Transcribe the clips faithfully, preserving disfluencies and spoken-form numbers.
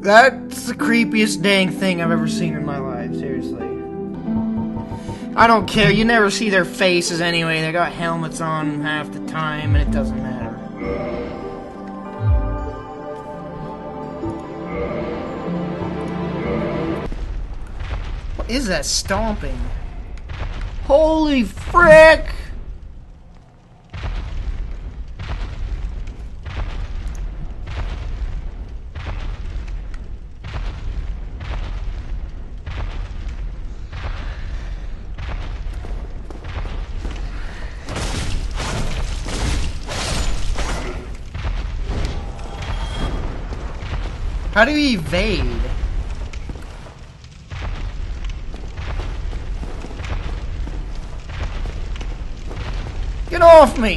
That's the creepiest dang thing I've ever seen in my life, seriously. I don't care, you never see their faces anyway, they got helmets on half the time, and it doesn't matter. What is that stomping? Holy frick! How do you evade? Get off me!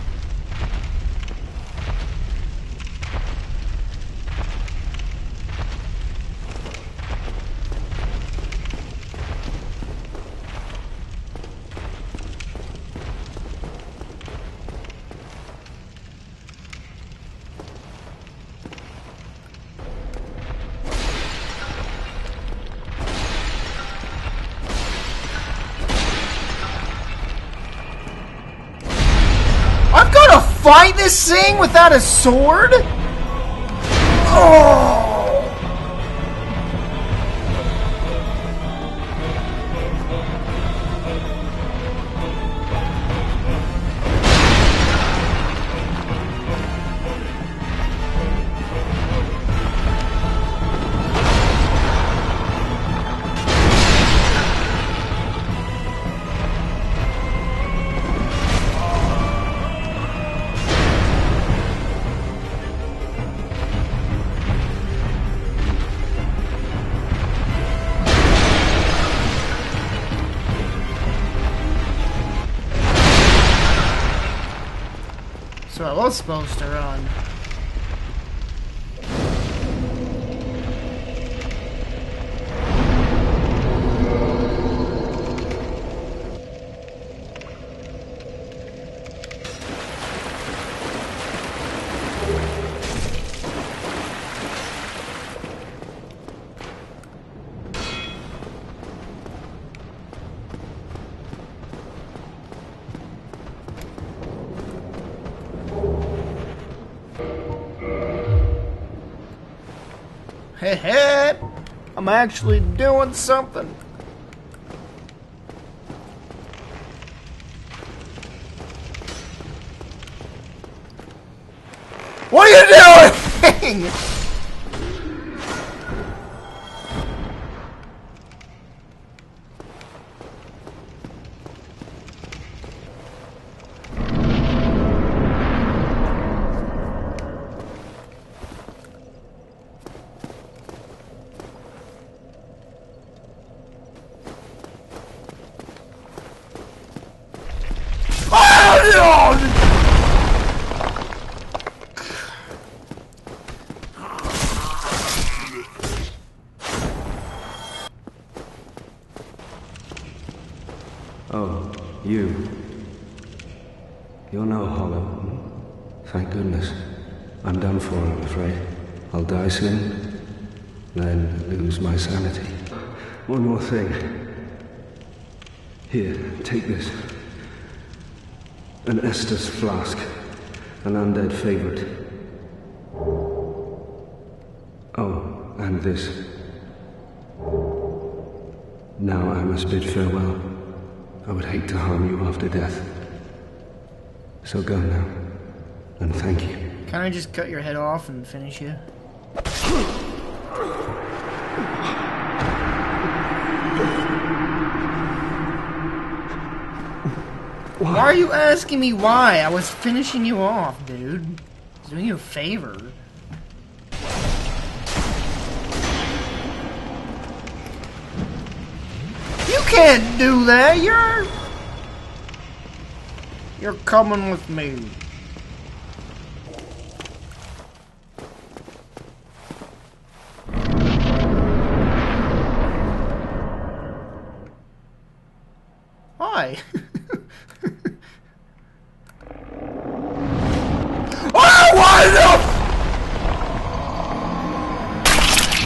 I've got to fight this thing without a sword? Oh! So I was supposed to run. Hey, hey, I'm actually doing something. What are you doing? Oh, you. You're no hollow. Thank goodness. I'm done for, I'm afraid. I'll die soon, then lose my sanity. One more thing. Here, take this. An Estus flask. An undead favorite. Oh, and this. Now I must bid farewell. I would hate to harm you after death. So go now, and thank you. Can I just cut your head off and finish you? Why? Why are you asking me why? I was finishing you off, dude. I was doing you a favor. You can't do that. You're... You're coming with me. Why? Oh, why the...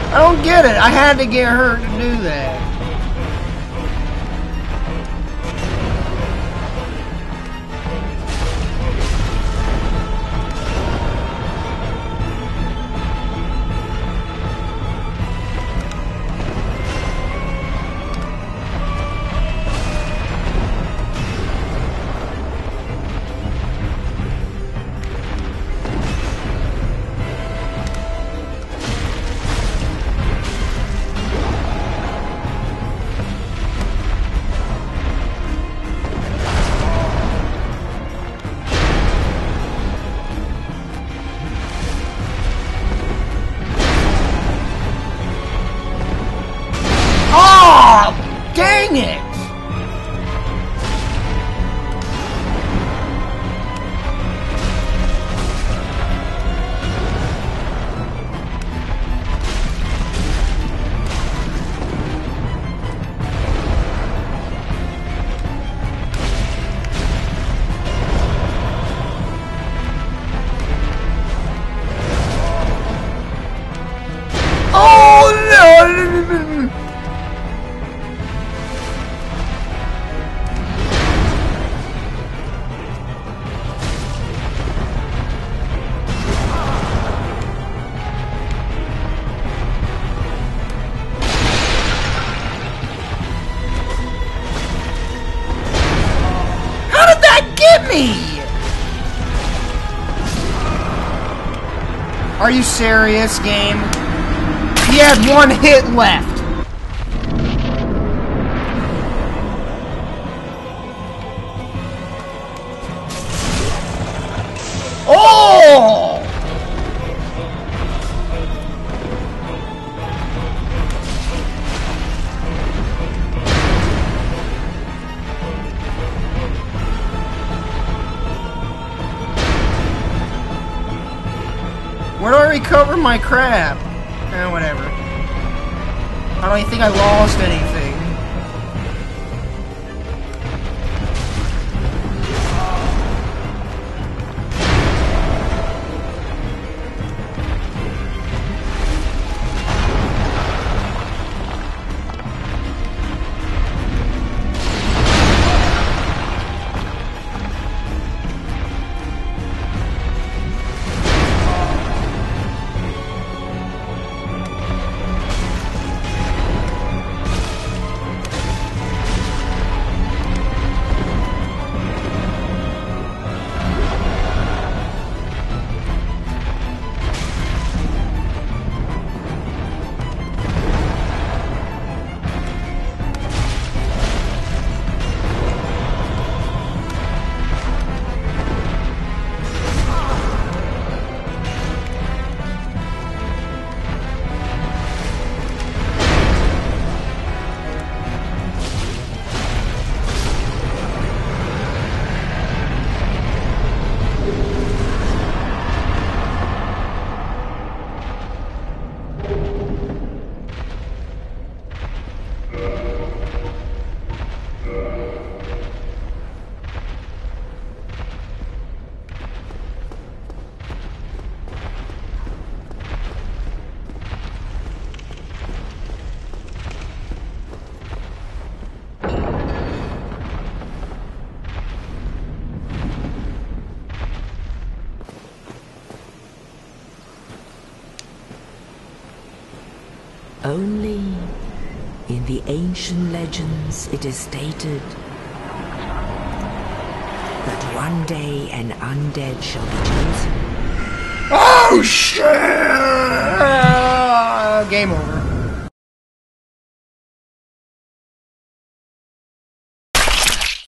I don't get it. I had to get her to do that. Dang it! Oh no! Me! Are you serious, game? He had one hit left. Oh! Where do I recover my crap? Eh, whatever. I don't even think I lost anything. Only in the ancient legends it is stated that one day an undead shall be chosen. Oh shit! Game over.